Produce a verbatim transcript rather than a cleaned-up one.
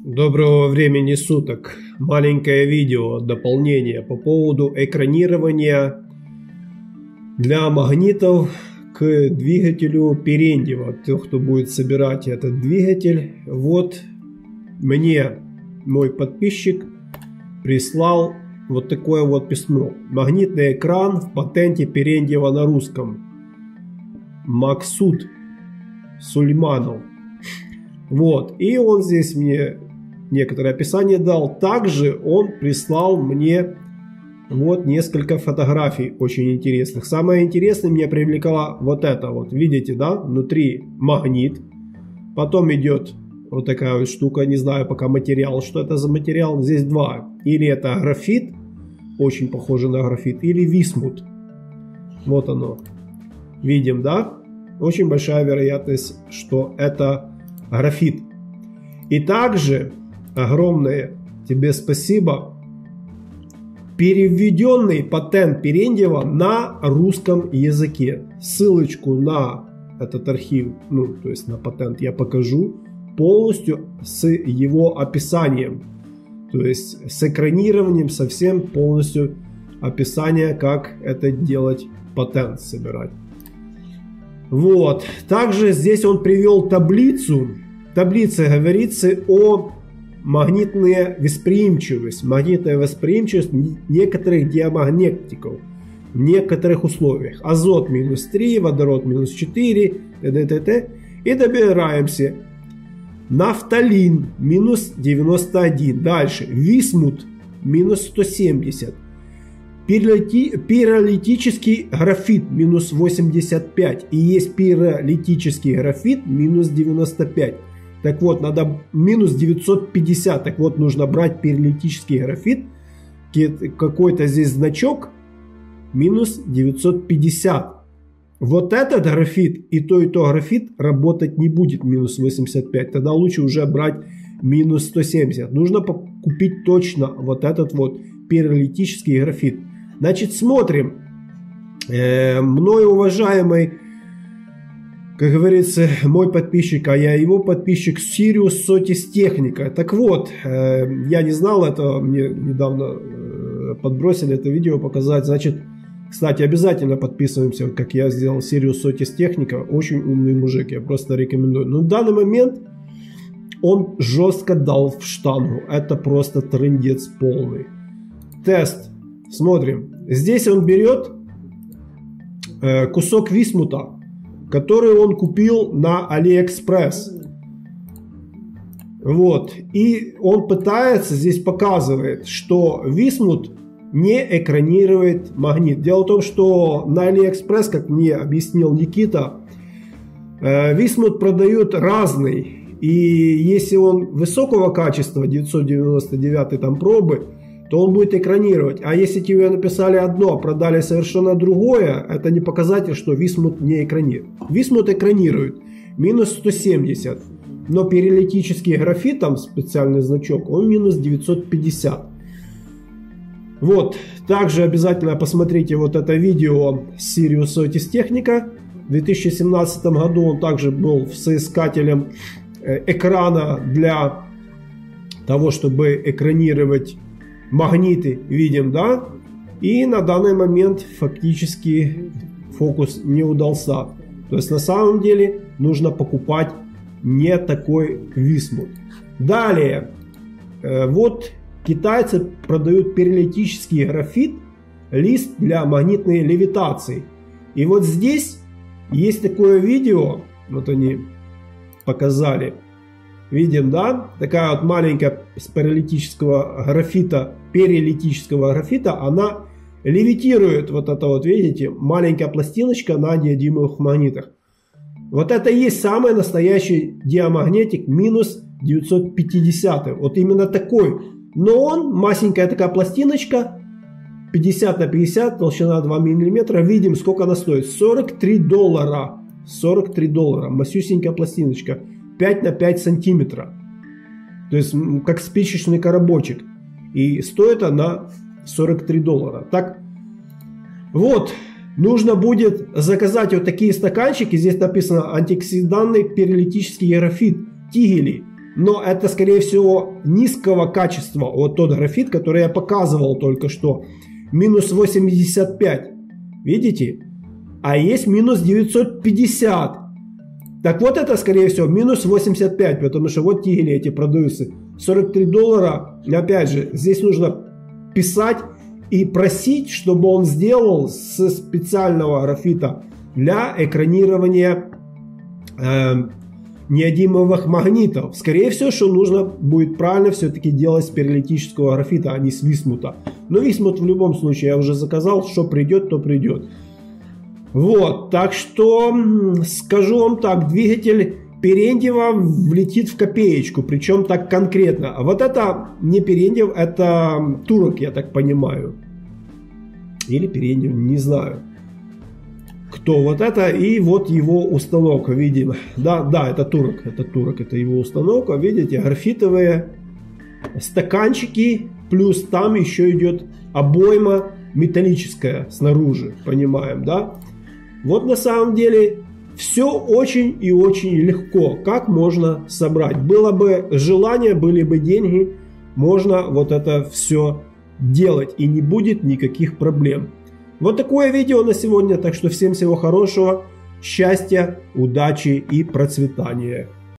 Доброго времени суток. Маленькое видео, дополнение по поводу экранирования для магнитов к двигателю Перендьева. Тех, кто будет собирать этот двигатель. Вот мне мой подписчик прислал вот такое вот письмо. Магнитный экран в патенте Перендьева на русском. Максут Сульманов. Вот. И он здесь мне некоторое описание дал. Также он прислал мне вот несколько фотографий очень интересных. Самое интересное меня привлекало вот это вот. Видите, да? Внутри магнит. Потом идет вот такая вот штука. Не знаю пока материал. Что это за материал? Здесь два. Или это графит. Очень похоже на графит. Или висмут. Вот оно. Видим, да? Очень большая вероятность, что это графит. И также огромное тебе спасибо. Переведенный патент Перендьева на русском языке. Ссылочку на этот архив, ну, то есть на патент, я покажу полностью с его описанием. То есть с экранированием, совсем полностью описание, как это делать, патент собирать. Вот. Также здесь он привел таблицу. В таблице говорится о магнитной восприимчивости. Магнитная восприимчивость некоторых диамагнетиков в некоторых условиях. Азот минус три, водород минус четыре, т.д. т.т. И добираемся. Нафталин минус девяносто один. Дальше. Висмут минус сто семьдесят. Пиролитический графит минус восемьдесят пять. И есть пиролитический графит минус девяносто пять. Так вот, надо минус девятьсот пятьдесят. Так вот, нужно брать пиролитический графит. Какой-то здесь значок. Минус девятьсот пятьдесят. Вот этот графит и то и то графит работать не будет минус восемьдесят пять. Тогда лучше уже брать минус сто семьдесят. Нужно купить точно вот этот вот пиролитический графит. Значит, смотрим. Э, мной уважаемый, как говорится, мой подписчик, а я его подписчик, Сириус Сотис Техника. Так вот, э, я не знал этого, мне недавно э, подбросили это видео показать. Значит, кстати, обязательно подписываемся, как я сделал, Сириус Сотис Техника. Очень умный мужик, я просто рекомендую. Но в данный момент он жестко дал в штангу. Это просто трындец полный. Тест. Смотрим. Здесь он берет э, кусок висмута, который он купил на Алиэкспресс. Вот. И он пытается, здесь показывает, что висмут не экранирует магнит. Дело в том, что на Алиэкспресс, как мне объяснил Никита, э, висмут продают разный. И если он высокого качества, девятьсот девяносто девять там пробы, то он будет экранировать. А если тебе написали одно, продали совершенно другое, это не показатель, что висмут не экранирует. Висмут экранирует. Минус сто семьдесят. Но пиролитический графит, там специальный значок, он минус девятьсот пятьдесят. Вот. Также обязательно посмотрите вот это видео Sirius Otis Technica. В две тысячи семнадцатом году он также был соискателем экрана для того, чтобы экранировать магниты, видим, да? И на данный момент фактически фокус не удался. То есть на самом деле нужно покупать не такой висмут. Далее, э, вот китайцы продают пиролитический графит, лист для магнитной левитации. И вот здесь есть такое видео, вот они показали. Видим, да? Такая вот маленькая с пиролитического графита, перилитического графита, она левитирует, вот это вот, видите, маленькая пластиночка на неодимовых магнитах. Вот это и есть самый настоящий диамагнетик минус девятьсот пятьдесят. Вот именно такой. Но он, масенькая такая пластиночка, пятьдесят на пятьдесят, толщина два миллиметра. Видим, сколько она стоит. сорок три доллара. сорок три доллара. Масюсенькая пластиночка. пять на пять сантиметра. То есть как спичечный коробочек. И стоит она сорок три доллара. Так вот, нужно будет заказать вот такие стаканчики. Здесь написано антиоксидантный пиролитический графит Тигели. но это, скорее всего, низкого качества. Вот тот графит, который я показывал только что, минус восемьдесят пять. Видите? А есть минус девятьсот пятьдесят. Так вот это, скорее всего, минус восемьдесят пять, потому что вот тигели эти продаются. сорок три доллара. И опять же, здесь нужно писать и просить, чтобы он сделал с специального графита для экранирования э, неодимовых магнитов. Скорее всего, что нужно будет правильно все-таки делать с пиролитического графита, а не с висмута. Но висмут в любом случае я уже заказал, что придет, то придет. Вот, так что скажу вам так, двигатель Перендьева влетит в копеечку, причем так конкретно. А вот это не Перендьев, это турок, я так понимаю. Или Перендьев, не знаю. Кто вот это, и вот его установка, видим. Да, да, это турок, это турок, это его установка. Видите, графитовые стаканчики, плюс там еще идет обойма металлическая снаружи, понимаем, да? Вот на самом деле все очень и очень легко, как можно собрать. Было бы желание, были бы деньги, можно вот это все делать, и не будет никаких проблем. Вот такое видео на сегодня, так что всем всего хорошего, счастья, удачи и процветания.